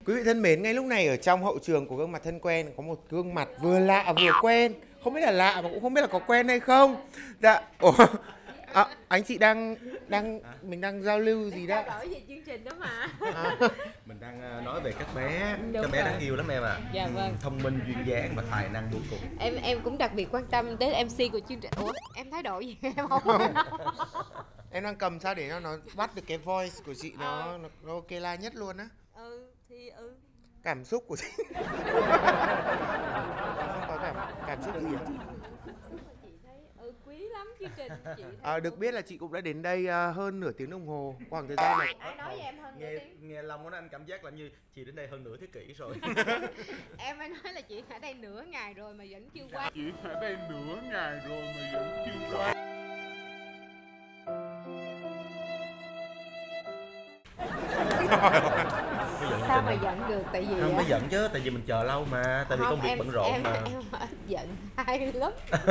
Quý vị thân mến, ngay lúc này ở trong hậu trường của gương mặt thân quen có một gương mặt vừa lạ vừa quen. Không biết là lạ mà cũng không biết là có quen hay không. Dạ, anh chị mình đang giao lưu gì đó? Trao đổi về chương trình đó mà. Mình đang nói về các bé, Đúng các bé rồi. đáng yêu lắm em ạ. Dạ vâng. Thông minh, duyên dáng và tài năng vô cùng. Em cũng đặc biệt quan tâm đến MC của chương trình. Ủa, em thái độ gì em không? Em đang cầm sao để nó bắt được cái voice của chị nó ok la nhất luôn á. Cảm xúc của chị. Không có cảm xúc gì ạ? Chị thấy quý lắm chương trình. Chị thấy Được biết là chị cũng đã đến đây hơn nửa tiếng đồng hồ. Khoảng thời gian này ai nói với em hơn nửa tiếng. Nghe Long nói anh cảm giác là như chị đến đây hơn nửa thế kỷ rồi. Em mới nói là chị ở đây nửa ngày rồi mà vẫn chưa qua. Chị ở đây nửa ngày rồi mà vẫn chưa qua. Sao mà giận được, tại vì Không phải giận chứ, tại vì mình chờ lâu mà, tại vì công việc bận rộn mà. Em ít giận ai lắm.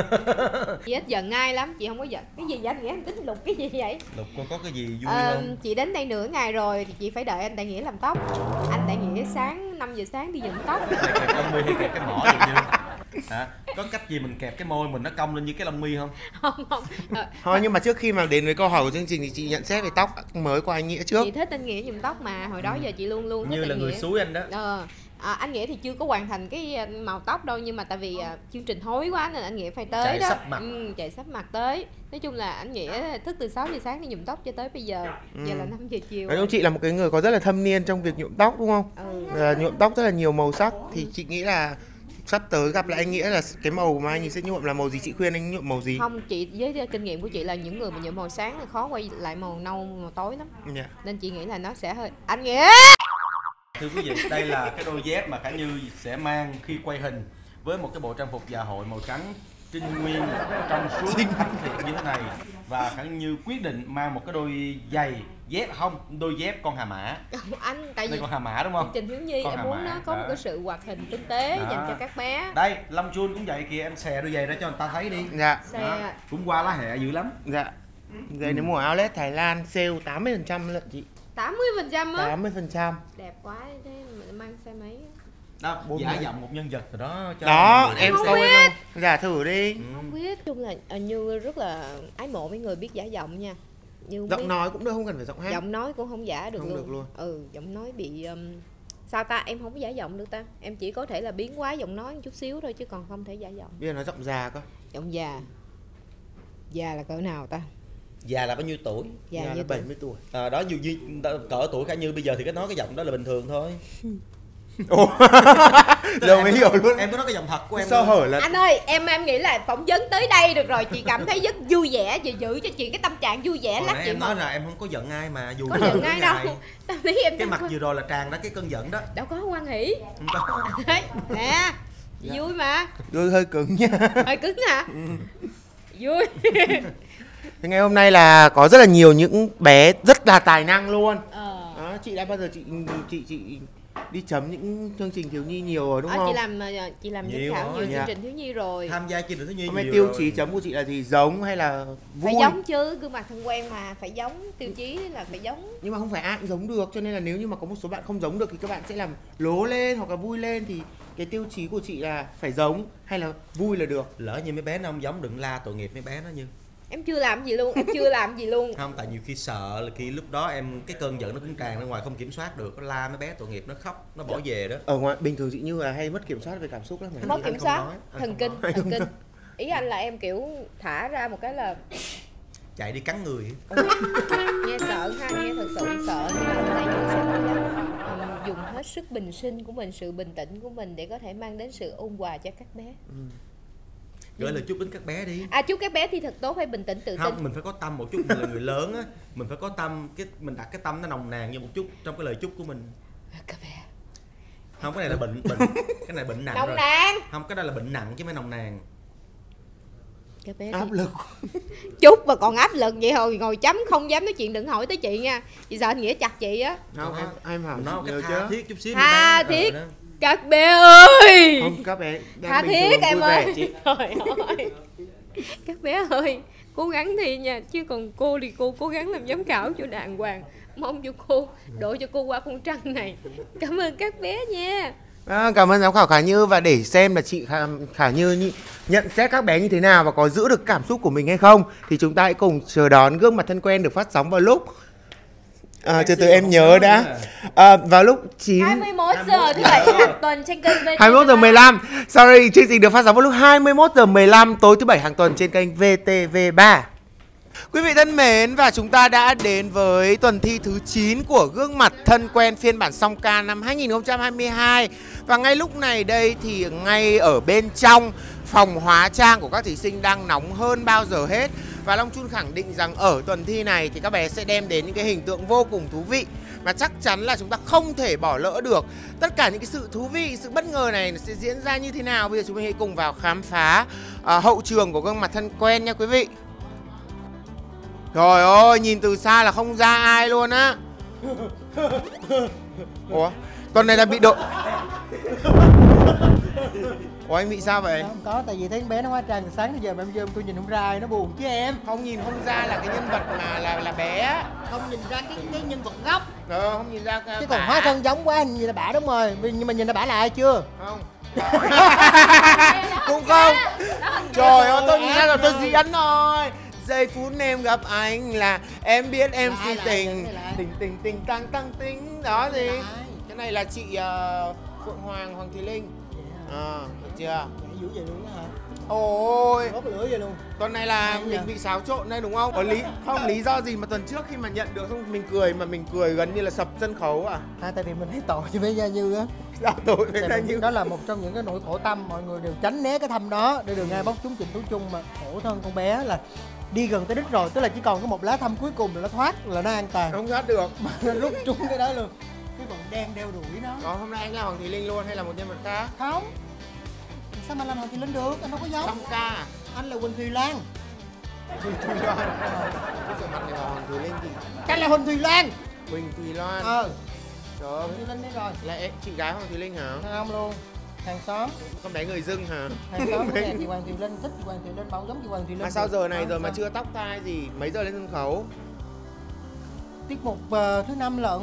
Chị ít giận ai lắm, chị không có giận. Cái gì vậy anh Nghĩa, anh tính lục cái gì vậy? Lục con có cái gì vui không? Chị đến đây nửa ngày rồi thì chị phải đợi anh Đại Nghĩa làm tóc. Anh Đại Nghĩa sáng 5 giờ sáng đi nhuộm tóc. Kẹp lông mi hay kẹp cái mỏ được như? Hả? Có cách gì mình kẹp cái môi mình nó cong lên như cái lông mi không? Không. Thôi nhưng mà trước khi mà đến với câu hỏi của chương trình thì chị nhận xét về tóc mới của anh Nghĩa trước. Chị thích anh Nghĩa nhuộm tóc mà, hồi đó giờ chị luôn thích Như anh là người Nghĩa. xúi anh đó. Anh Nghĩa thì chưa có hoàn thành cái màu tóc đâu, nhưng mà tại vì chương trình hối quá nên anh Nghĩa phải tới Chạy đó. sắp mặt. Chạy sắp mặt tới. Nói chung là anh Nghĩa thức từ 6 giờ sáng đi nhuộm tóc cho tới bây giờ. Giờ là 5 giờ chiều. Nói chung chị là một cái người có rất là thâm niên trong việc nhuộm tóc đúng không? Nhuộm tóc rất là nhiều màu sắc thì chị nghĩ là sắp tới gặp lại anh Nghĩa là cái màu mà anh sẽ nhuộm là màu gì, chị khuyên anh nhuộm màu gì? Không, chị với kinh nghiệm của chị là những người mà nhuộm màu sáng thì khó quay lại màu nâu màu tối lắm. Nên chị nghĩ là nó sẽ hơi anh Nghĩa. Thưa quý vị, đây là cái đôi dép mà Khả Như sẽ mang khi quay hình với một cái bộ trang phục dạ hội màu trắng trinh nguyên trong suốt thánh thiện như thế này, và Khả Như quyết định mang một cái đôi giày dép, không, đôi dép con Hà Mã. Anh tại vì Đây con Hà Mã đúng không? chương trình thiếu nhi Con em Hà muốn Mã, nó có một cái sự hoạt hình tinh tế dành cho các bé. Đây, Lâm Chun cũng vậy kìa, em xè đôi giày ra cho người ta thấy đi. Dạ. Xe Cũng qua lá hẹ dữ lắm. Dạ. Giày đến mùa outlet Thái Lan sale 80% lận chị. 80% á. 80%. Đẹp quá, thế mà mang xe máy. Đó, giả giọng một nhân vật từ đó cho Đó, mọi người em không câu biết. em không? Giả thử đi. Không biết, chung là Như rất là ái mộ mấy người biết giả giọng nha. Như Giọng nói cũng được, không cần phải giọng hát. giọng nói cũng không giả được Không luôn. được luôn. Giọng nói bị sao ta, em không có giả giọng được ta. Em chỉ có thể là biến hóa giọng nói một chút xíu thôi chứ còn không thể giả giọng. Bây giờ nói giọng già cơ. Giọng già. Già là cỡ nào ta? Già là bao nhiêu tuổi? Già Già như là 70 tuổi. Đó, như cỡ tuổi Khả Như bây giờ thì cái nói cái giọng đó là bình thường thôi. Ồ. Giờ mới hiểu luôn. Em có nói cái giọng thật của em Sao luôn. hở là Anh ơi, em nghĩ là phỏng vấn tới đây được rồi, chị cảm thấy rất vui vẻ, chị giữ cho chị cái tâm trạng vui vẻ Hồi lắm nãy chị. em nói là em không có giận ai mà dù có giận ai đâu. Tao thấy em cái đâu mặt có, vừa rồi là tràn ra cái cơn giận đó. đâu có hoan hỉ. Không có. Đấy, nè, vui mà. đôi hơi cứng nha. Hơi cứng hả? Vui. Thế ngày hôm nay là có rất là nhiều những bé rất là tài năng luôn. Đó, chị đã bao giờ chị đi chấm những chương trình thiếu nhi nhiều rồi đúng không? Chị làm Nhiều giám khảo rồi. nhiều chương trình thiếu nhi rồi. Tham gia chương trình thiếu nhi Hôm nay nhiều tiêu rồi. chí chấm của chị là gì? Giống hay là vui? Phải giống chứ, gương mặt thân quen mà, phải giống, tiêu chí là phải giống. Nhưng mà không phải ai cũng giống được, cho nên là nếu như mà có một số bạn không giống được thì các bạn sẽ làm lố lên hoặc là vui lên, thì cái tiêu chí của chị là phải giống hay là vui là được. Lỡ như mấy bé nó không giống đừng la tội nghiệp mấy bé nó Như. Em chưa làm gì luôn, em chưa làm gì luôn. Không, tại nhiều khi sợ là khi lúc đó em cái cơn giận nó cũng tràn ra ngoài không kiểm soát được, nó la mấy bé tội nghiệp nó khóc nó bỏ về đó. Ở ngoài bình thường chị Như là hay mất kiểm soát về cảm xúc lắm mà. Mất kiểm không soát, nói, anh thần không kinh, nói. thần kinh. Ý anh là em kiểu thả ra một cái là Chạy đi cắn người. nghe sợ ha, nghe thật sự sợ, nhưng mà hôm nay Như sẽ cố gắng dùng hết sức bình sinh của mình, sự bình tĩnh của mình để có thể mang đến sự ôn hòa cho các bé. Gửi lời chúc đến các bé đi. Chúc các bé thi thật tốt, phải bình tĩnh tự tin. Không, mình phải có tâm một chút, mình là người lớn á, mình phải có tâm, mình đặt cái tâm nó nồng nàn như một chút trong cái lời chúc của mình. Các bé Không, cái này là bệnh cái này bệnh nặng nồng rồi. nàn. Không, cái đó là bệnh nặng chứ không phải nồng nàn. Các bé Áp lực. chút mà còn áp lực vậy thôi, ngồi chấm không dám nói chuyện, đừng hỏi tới chị nha. Chị sợ anh Nghĩa chặt chị á. Không, em hỏi Nó chị cái nhớ tha chứ. thiết chút xíu. Tha mấy bé. thiết. Đó. Các bé ơi. Không, các bé đang Tha bình thiết thường, em vui vẻ ơi. chị. Trời ơi. Các bé ơi, cố gắng thi nha, chứ còn cô thì cô cố gắng làm giám khảo cho đàng hoàng. Mong cho cô đổ cho cô qua con trăng này. Cảm ơn các bé nha. Cảm ơn giám khảo Khả Như. Và để xem là chị Khả Như nhận xét các bé như thế nào và có giữ được cảm xúc của mình hay không, thì chúng ta hãy cùng chờ đón Gương Mặt Thân Quen được phát sóng vào lúc từ từ em nhớ đã. Vào lúc 21 giờ thứ bảy hàng tuần trên kênh VTV3. 21 giờ 15. Sorry, chương trình được phát sóng vào lúc 21 giờ 15 tối thứ bảy hàng tuần trên kênh VTV3. Quý vị thân mến, và chúng ta đã đến với tuần thi thứ 9 của Gương Mặt Thân Quen phiên bản song ca năm 2022. Và ngay lúc này đây thì ngay ở bên trong phòng hóa trang của các thí sinh đang nóng hơn bao giờ hết. Và Long Chun khẳng định rằng ở tuần thi này thì các bé sẽ đem đến những cái hình tượng vô cùng thú vị và chắc chắn là chúng ta không thể bỏ lỡ được. Tất cả những cái sự thú vị, sự bất ngờ này sẽ diễn ra như thế nào? Bây giờ chúng mình hãy cùng vào khám phá hậu trường của Gương Mặt Thân Quen nha quý vị. Trời ơi, nhìn từ xa là không ra ai luôn á. Ủa, tuần này là bị độ. Ủa anh bị sao vậy? Không có, tại vì thấy con bé nó hóa trang từ sáng tới giờ mà em vô tôi nhìn không ra ai, nó buồn chứ em. Không nhìn không ra là cái nhân vật mà là bé. Không nhìn ra cái nhân vật gốc. Không nhìn ra Chứ còn hóa thân giống quá nhìn là bả đúng rồi. Nhưng mà nhìn là bả là ai chưa? Không. Cũng không. Trời ơi, tôi nhìn ra rồi, tôi diễn rồi. Giây phút em gặp anh là em biết em si tình. Tình tình tăng tăng tính. Đó gì? Cái này là chị Phượng Hoàng Thùy Linh. Được chưa? Dữ vậy luôn á hả? Ôi, Bốc lửa vậy luôn. tuần này là mình bị xáo trộn đây đúng không? Có lý do gì mà tuần trước khi mà nhận được xong mình cười mà mình cười gần như là sập sân khấu à? Tại vì mình thấy tội cho bé Gia Như á. Sao tội với Gia Như? Đó là một trong những cái nỗi khổ tâm, mọi người đều tránh né cái thăm đó để đường ai bóc trúng Trịnh Tú Trung. Mà khổ thân con bé là đi gần tới đích rồi, tức là chỉ còn có một lá thăm cuối cùng là nó thoát, là nó an toàn. Không thoát được. Mà nó rút trúng cái đó luôn. Cái bọn đen đeo đuổi nó. Hôm nay anh là Hoàng Thùy Linh luôn hay là một nhân vật khác? Không. Sao mà làm Hoàng Thùy Linh được? Anh đâu có giống. Song ca. Anh là Quỳnh Thùy Lan. Huỳnh Thùy Loan. Cái sự mặt này là Hoàng Thùy Linh thì Anh là Huỳnh Thùy Lan. Huỳnh Thùy Loan. Trời ơi, ơi, Thùy Linh đi rồi. là em chị gái Hoàng Thùy Linh hả? Không luôn. Hàng xóm. Con bé người dưng hả? Hàng xóm của chị Hoàng Thùy Linh, thích chị Hoàng Thùy Linh, bảo giống chị Hoàng Thùy Linh. Mà sao giờ này rồi mà chưa tóc tai gì? Mấy giờ lên sân khấu? Tiết mục thứ 5 lận.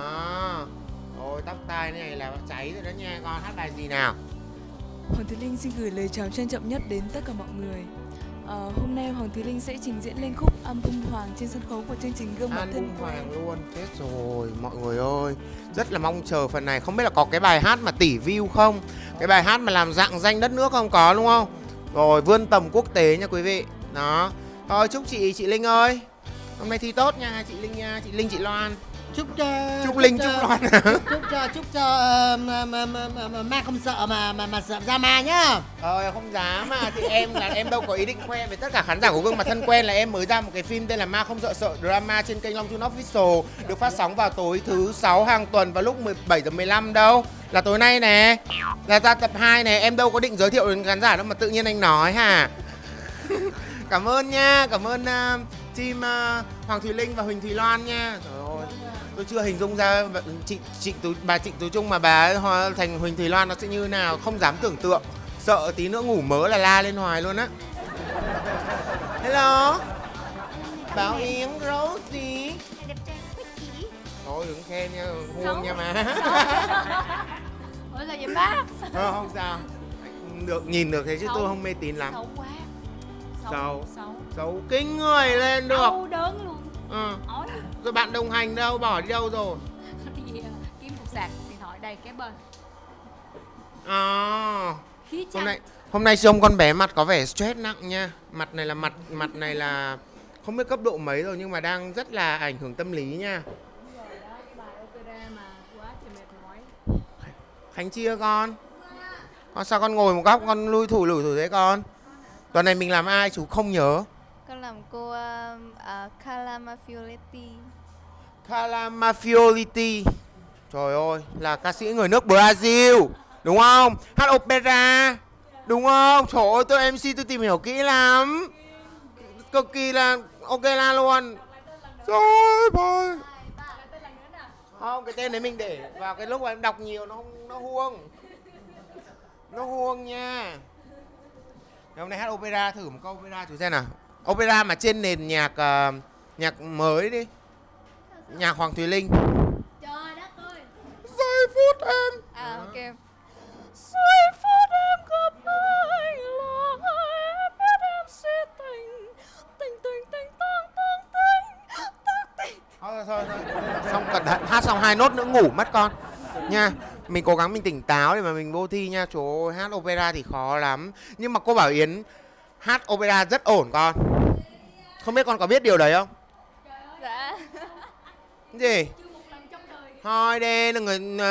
Ôi tóc tai này là cháy rồi đó nha. Con hát bài gì nào? Hoàng Thùy Linh xin gửi lời chào trân trọng nhất đến tất cả mọi người. Hôm nay Hoàng Thùy Linh sẽ trình diễn lên khúc Album Hoàng trên sân khấu của chương trình Gương Mặt Thân Album Quen. Hoàng luôn, chết rồi mọi người ơi. Rất là mong chờ phần này. Không biết là có cái bài hát mà tỷ view không? Cái bài hát mà làm rạng danh đất nước không có đúng không? Rồi vươn tầm quốc tế nha quý vị. Đó. Thôi chúc chị Linh ơi. Hôm nay thi tốt nha chị Linh nha, chị Linh chị Loan. Chúc Linh chúc Loan. chúc cho ma không sợ mà sợ ra ma nhá. Không dám mà thì em đâu có ý định khoe với tất cả khán giả của Gương Mặt Thân Quen là em mới ra một cái phim tên là Ma Không Sợ Sợ drama trên kênh Long Chun Official, được phát sóng vào tối thứ 6 hàng tuần vào lúc 17 giờ 15 đâu. Là tối nay nè. Là ra tập 2 này, em đâu có định giới thiệu đến khán giả đâu mà tự nhiên anh nói hả? Cảm ơn nha, cảm ơn team Hoàng Thùy Linh và Huỳnh Thùy Loan nha. Trời ơi, tôi chưa hình dung ra bà Trịnh Tú Trung mà bà thành Huỳnh Thùy Loan nó sẽ như nào, không dám tưởng tượng. Sợ tí nữa ngủ mớ là la lên hoài luôn á. Hello. Bảo Yến Rosie. Đẹp trai quá chị. Thôi đừng khen nha, huông nha má. Ủa là vậy bác? Không sao. Được nhìn được thế chứ tôi không mê tín lắm. Xấu quá. Xấu kinh người lên được. Đau đớn luôn. Ói. Rồi bạn đồng hành đâu, bỏ đi đâu rồi? Đi kiếm cục sạc điện thoại đây kế bên. Khí chăng. Hôm nay trông con bé mặt có vẻ stress nặng nha. Mặt này là không biết cấp độ mấy rồi nhưng mà đang rất là ảnh hưởng tâm lý nha. Khánh chia con sao con ngồi một góc con lủi thủi thế con? Tuần này mình làm ai chú không nhớ? Con làm cô Carla Maffioletti. Carla Maffioletti. Trời ơi, là ca sĩ người nước Brazil, đúng không? Hát opera, đúng không? Trời ơi, tôi MC tôi tìm hiểu kỹ lắm. Cực kỳ là ok la luôn. Trời ơi. Không, cái tên đấy mình để vào cái lúc mà em đọc nhiều nó huông. Nó huông nha. Hôm nay hát opera, thử một câu opera chú xem nào. Opera mà trên nền nhạc mới đi. Nhạc Hoàng Thùy Linh. Trời đất ơi. Giây phút em. Ok. Giây phút em gặp anh là em biết em sẽ tình tình tình tình tăng tăng tình tăng tình. Thôi. Xong cẩn thận, hát xong 2 nốt nữa ngủ mất con. Nha. Mình cố gắng mình tỉnh táo để mà mình vô thi nha. Trời ơi, hát opera thì khó lắm. Nhưng mà cô Bảo Yến hát opera rất ổn con. Không biết con có biết điều đấy không? Dạ. Gì? Thôi đi, đừng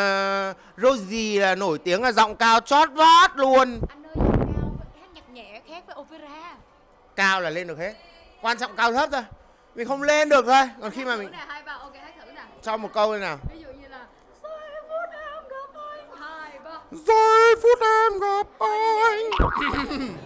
Rosie là nổi tiếng là giọng cao chót vót luôn. Anh ơi, giọng cao hát nhạc nhẹ khác với opera. Cao là lên được hết. Quan trọng cao thấp thôi. Mình không lên được thôi. Còn khi mà mình Nè, 2, 3, ok, hát thử nào. cho một câu đây nào. Ví dụ như là giây phút em gặp anh, 2, 3. Giây phút em gặp anh.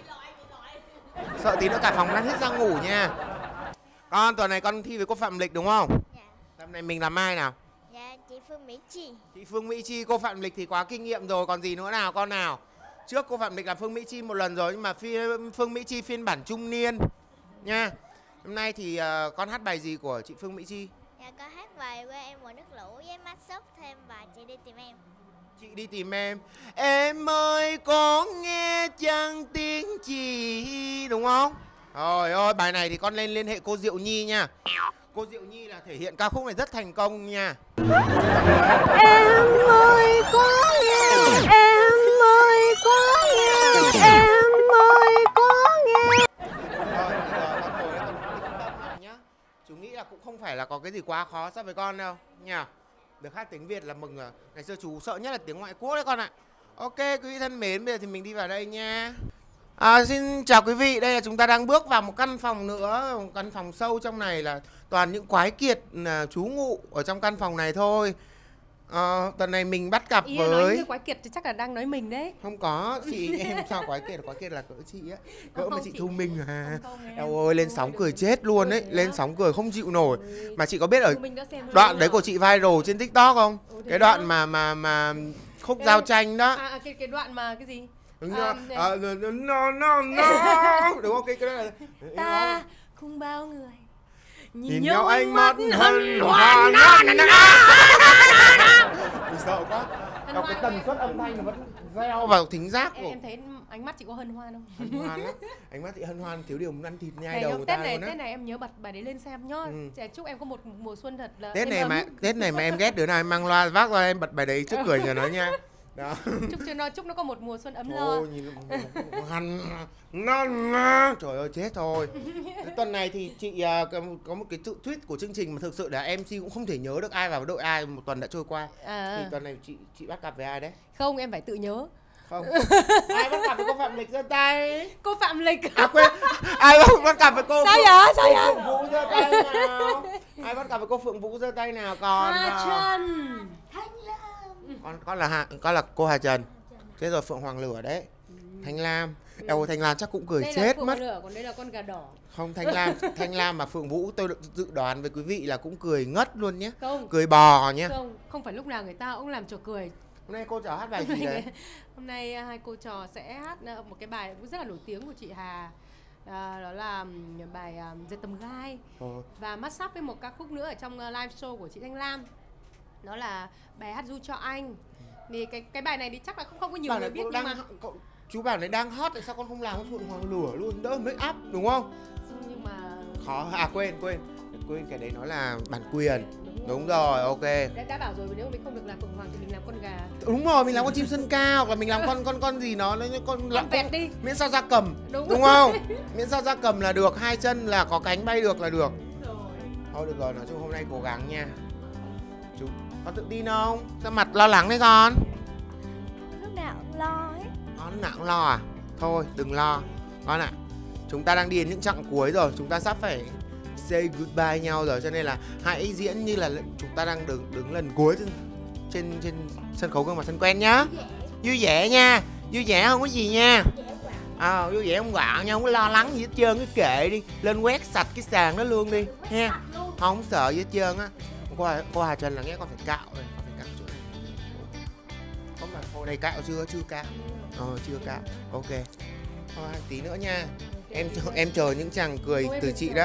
Sợ tí nữa cả phòng đang hết ra ngủ nha. Con tuần này con thi với cô Phạm Lịch đúng không? Dạ. Năm này mình làm ai nào? Dạ, chị Phương Mỹ Chi. Chị Phương Mỹ Chi, cô Phạm Lịch thì quá kinh nghiệm rồi, còn gì nữa nào con nào? Trước cô Phạm Lịch là Phương Mỹ Chi một lần rồi, nhưng mà Phương Mỹ Chi phiên bản trung niên nha. Hôm nay thì con hát bài gì của chị Phương Mỹ Chi? Dạ, con hát bài quê em mùa nước lũ với mắt sốc thêm bài chị đi tìm em. Chị đi tìm em. Em ơi có nghe chăng tiếng chị, đúng không? Rồi ôi, bài này thì con lên liên hệ cô Diệu Nhi nha. Cô Diệu Nhi là thể hiện ca khúc này rất thành công nha. Em ơi có nghe, em ơi có nghe, em ơi có nghe. Rồi, bây giờ con ngồi đấy con tĩnh tâm lại nhá. Chú nghĩ là cũng không phải là có cái gì quá khó so với con đâu nha. Được hát tiếng Việt là mừng rồi. Ngày xưa chú sợ nhất là tiếng ngoại quốc đấy con ạ. Ok quý vị thân mến, bây giờ thì mình đi vào đây nha. Xin chào quý vị, đây là chúng ta đang bước vào một căn phòng nữa. Một căn phòng sâu, trong này là toàn những quái kiệt trú ngụ ở trong căn phòng này thôi. Tuần này mình bắt gặp Nói với như quái kiệt thì chắc là đang nói mình đấy. không có, chị em sao quái kiệt là cỡ chị á. Cỡ mà chị Thu Minh à. Không, Eo ơi, lên sóng cười chết luôn đấy. Lên sóng cười không chịu nổi. Mà chị có biết ở Mình đã xem rồi đoạn đúng đấy không? của chị viral trên TikTok không? Thế Cái đoạn mà khúc giao tranh đó. Cái đoạn mà cái gì? Đúng À, không? Đúng không? Cái đó là Ta không bao người nhìn nhau ánh mắt hân hoan. Mình sợ quá. Đọc cái tần suất âm thanh nó vẫn gieo vào thính giác của. Em thấy ánh mắt chị có hân hoan không? Hân hoan lắm. Ánh mắt chị hân hoan, thiếu điều muốn ăn thịt nhai Này, đầu người ta Tết luôn này á. em nhớ bật bài đấy lên xem nhá. Chúc em có một mùa xuân thật là Tết êm này ấm. mà em ghét đứa nào em mang loa vác ra em bật bài đấy trước cười cho nó nha. Đó. Chúc nó có một mùa xuân ấm lo. Ôi nhìn hằn trời ơi chết thôi. Cái tuần này thì chị có một cái tweet của chương trình mà thực sự là MC cũng không thể nhớ được ai vào đội ai, một tuần đã trôi qua. Thì tuần này chị bắt gặp với ai đấy? Không, em phải tự nhớ. Không. Ai bắt gặp với cô Phạm Lịch giơ tay? Cô Phạm Lịch. Quên. Ai bắt gặp với cô? Sao vậy? Phượng Vũ giơ tay nào? Ai bắt gặp với cô Phượng Vũ giơ tay nào con? Hà Trần. Con là cô Hà Trần. Thế rồi Phượng Hoàng Lửa đấy. Thanh Lam. Eo Thanh Lam chắc cũng cười Đây chết là Phượng mất. Lửa, còn đây là con gà đỏ. Không, Thanh Lam mà Phượng Vũ tôi dự đoán với quý vị là cũng cười ngất luôn nhé. Không. Cười bò nhé. Không phải lúc nào người ta cũng làm trò cười. Hôm nay cô trò hát bài gì đấy? Hôm nay hai cô trò sẽ hát một cái bài cũng rất là nổi tiếng của chị Hà. Đó là bài Dệt Tầm Gai. Và mắt sắp với một ca khúc nữa ở trong live show của chị Thanh Lam. Đó là bài Hát Du Cho Anh. Thì cái bài này thì chắc là không có nhiều người biết, nhưng mà chú bảo này đang hot thì sao con không làm con Phượng Hoàng Lửa luôn, đỡ make up đúng không? Nhưng mà Khó, quên cái đấy nó là bản quyền. Đúng rồi, ok. Đã bảo rồi, nếu mình không được làm Phượng Hoàng thì mình làm con gà. Đúng rồi, mình làm con chim sơn ca hoặc là mình làm con gì nó con vẹt đi. Miễn sao gia cầm. Đúng không? Miễn sao gia cầm là được, 2 chân là có cánh bay được là được. Thôi được rồi, nói chung hôm nay cố gắng nha. Chú có tự tin không? Sao mặt lo lắng đấy con? Lúc nào cũng lo ấy. Con lúc nào cũng lo à? Thôi đừng lo con ạ. Chúng ta đang đi đến những chặng cuối rồi, chúng ta sắp phải say goodbye nhau rồi, cho nên là hãy diễn như là chúng ta đang đứng lần cuối trên sân khấu Gương Mặt Thân Quen nhá. Vui vẻ nha, vui vẻ không có gì nha. Vui vẻ không quạo nha, không có lo lắng gì hết trơn, cái kệ đi, lên quét sạch cái sàn đó luôn đi nha. Không sợ gì hết trơn á. Cô Hà Trần là nghe con phải cạo rồi, con phải cạo chỗ này. Không là hồi này cạo chưa cạo. Chưa cạo. Ok. Thôi tí nữa nha. Em chờ những chàng cười từ chị đó.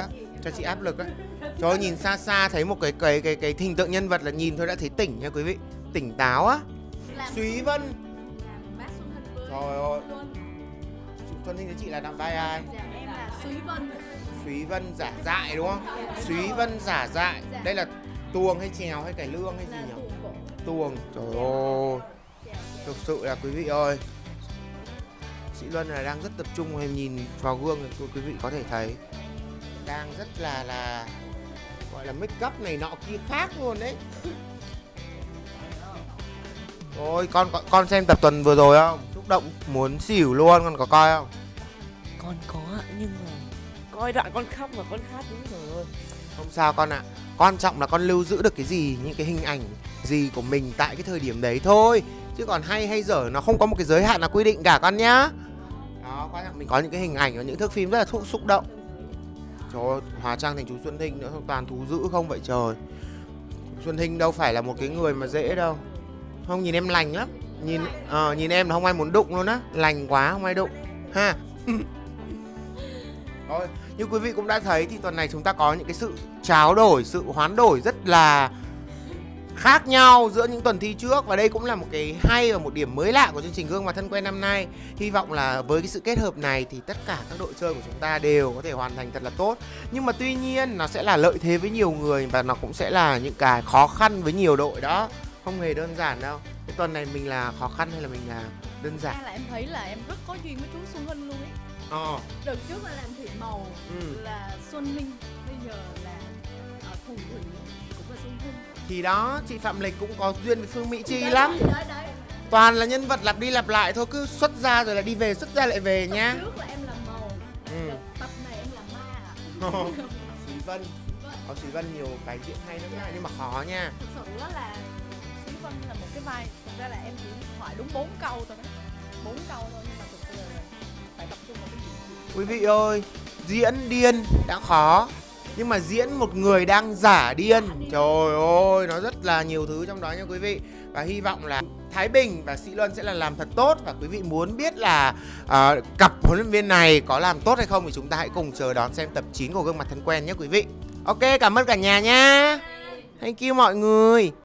cho chị áp lực á. Trời ơi, nhìn xa xa thấy một cái hình tượng nhân vật là nhìn thôi đã thấy tỉnh nha quý vị, tỉnh táo á. Súy Vân. Bác Xuân Hình với Trời ơi. Luân. Xuân Hình với chị là đóng vai ai? Dạ em là Súy Vân. Súy Vân giả dại đúng không? Súy Vân giả dại. Đây là tuồng hay chèo hay cải lương hay gì nhỉ? Tuồng. Trời ơi. Thực sự là quý vị ơi, chị Luân là đang rất tập trung, em nhìn vào gương thì quý vị có thể thấy đang rất là gọi là make up này nọ kia khác luôn đấy. Ôi con xem tập tuần vừa rồi không? Xúc động muốn xỉu luôn, con có coi không? Con có ạ, nhưng mà coi đoạn con khóc mà con khát đúng rồi. Không sao con ạ. Quan trọng là con lưu giữ được cái gì, những cái hình ảnh gì của mình tại cái thời điểm đấy thôi. Chứ còn hay dở nó không có một cái giới hạn nào quy định cả con nhá. Đó, quan trọng mình có những cái hình ảnh và những thước phim rất là xúc động. Trời ơi, hóa trang thành chú Xuân Thinh nữa, toàn thú dữ không vậy trời. Xuân Thinh đâu phải là một cái người mà dễ đâu. Không, nhìn em lành lắm. Nhìn em là không ai muốn đụng luôn á. Lành quá không ai đụng ha. Thôi, như quý vị cũng đã thấy thì tuần này chúng ta có những cái sự tráo đổi, sự hoán đổi rất là khác nhau giữa những tuần thi trước. Và đây cũng là một cái hay và một điểm mới lạ của chương trình Gương Mặt Thân Quen năm nay. Hy vọng là với cái sự kết hợp này thì tất cả các đội chơi của chúng ta đều có thể hoàn thành thật là tốt. Nhưng mà tuy nhiên nó sẽ là lợi thế với nhiều người và nó cũng sẽ là những cái khó khăn với nhiều đội đó. Không hề đơn giản đâu. Cái tuần này mình là khó khăn hay là mình là đơn giản? Là em thấy là em rất có duyên với chú Xuân Hinh luôn ấy. Đợt trước là làm thủy màu là Xuân Hinh, bây giờ là phù thủy cũng là Xuân Hinh. Thì đó, chị Phạm Lịch cũng có duyên với Phương Mỹ Chi lắm. Toàn là nhân vật lặp đi lặp lại thôi, cứ xuất ra rồi lại đi về, xuất ra lại về nhá. Trước là em làm màu, tập này em làm ma ạ. Súy Vân, có Súy Vân nhiều cái diễn hay lắm nha, nhưng mà khó nha. Thực sự đó là Súy Vân là một cái vai, thực ra là em chỉ hỏi đúng 4 câu thôi đó. 4 câu thôi nhưng mà thực sự là phải tập trung vào cái gì. Quý vị ơi, diễn điên đã khó, nhưng mà diễn một người đang giả điên, trời ơi, nó rất là nhiều thứ trong đó nha quý vị. Và hy vọng là Thái Bình và Sĩ Luân sẽ là làm thật tốt. Và quý vị muốn biết là cặp huấn luyện viên này có làm tốt hay không thì chúng ta hãy cùng chờ đón xem tập 9 của Gương Mặt Thân Quen nhé quý vị. Ok, cảm ơn cả nhà nha. Thank you mọi người.